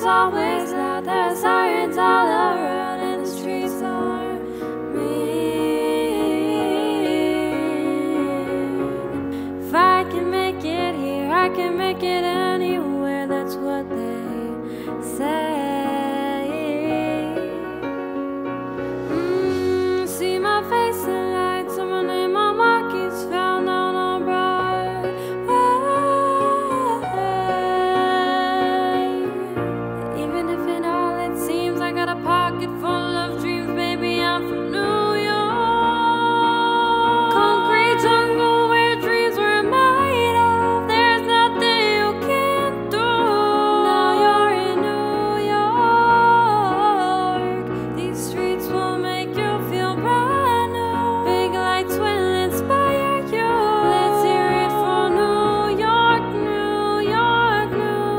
always loud, there are sirens all around, and the streets are mean. If I can make it here, I can make it anywhere, that's what they say. See my face in lights, and my name on markets found on a Broadway. Even if in all it seems I got a pocket full of dreams, baby, I'm from New York. Concrete jungle where dreams were made of, there's nothing you can't do. Now you're in New York, these streets will make you feel brand new. Big lights will inspire you. Let's hear it for New York, New York, New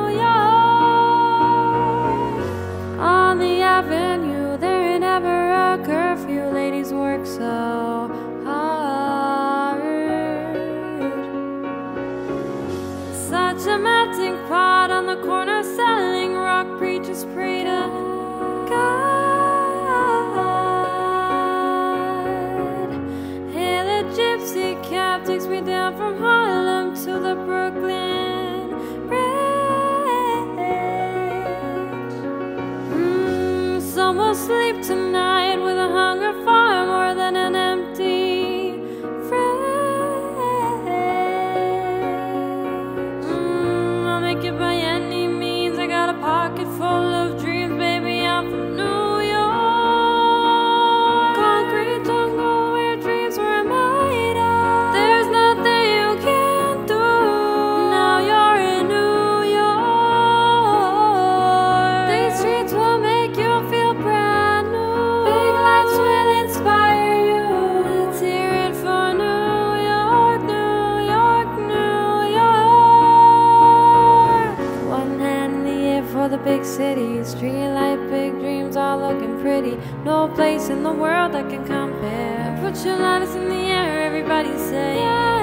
York. On the avenue, there ain't ever a curfew. Ladies work so hard. Such a melting pot on the corner selling rock. Preachers pray to God. Hail a gypsy cab takes me down from Harlem to the Brooklyn Bridge. Some will sleep tonight with a hunger far more than an empty fridge. I'll make it by any means. I got a pocket full of dreams, baby, I'm from New York. Concrete jungle where dreams were made of, there's nothing you can't do. Now you're in New York, these streets will make you feel brand new. Big lights will inspire you. Let's hear it for New York, New York, New York. One hand in the air for the big city, street light, big dreams, all looking pretty. No place in the world that can compare. Put your lighters in the air, everybody say yeah.